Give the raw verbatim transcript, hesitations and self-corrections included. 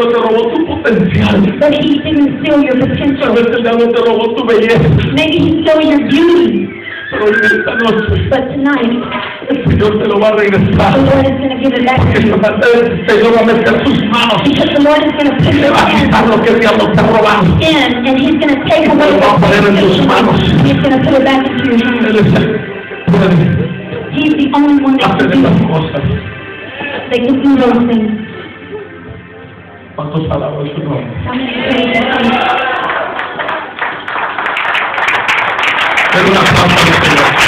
no te robó tu potencial. But he didn't steal your Tal potential. vez el diablo te robó tu belleza. Maybe he stole your beauty. Pero hoy en esta noche But tonight, el Señor te lo va a the regresar. Lord is going to give it back Porque to you. el Señor va a meter sus manos Because the Lord is going to put y le his va a hands quitar lo que el diablo te ha robado. in, and he's going to take away Lo va a poner en tus manos. He's going to put it back into your hands. Él es el que puede He's the only one that hacer can do estas it. cosas. That can do those things. ¿Cuántos alaban su nombre? How many praise his name? Den una aplauso al Señor.